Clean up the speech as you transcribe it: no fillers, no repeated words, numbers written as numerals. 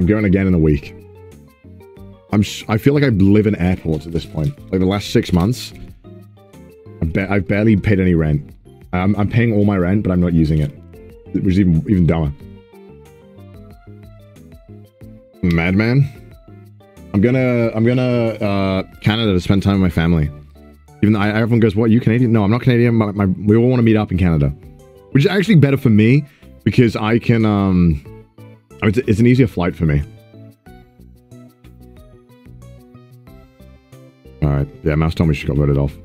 I'm going again in a week. I feel like I live in airports at this point. Like the last 6 months, I've barely paid any rent. I'm paying all my rent, but I'm not using it, which is even dumber. Madman. I'm gonna Canada to spend time with my family. Even though everyone goes, "What, you Canadian?" No, I'm not Canadian. We all want to meet up in Canada, which is actually better for me because I can. It's an easier flight for me. All right, yeah, Mouse told me she got voted off.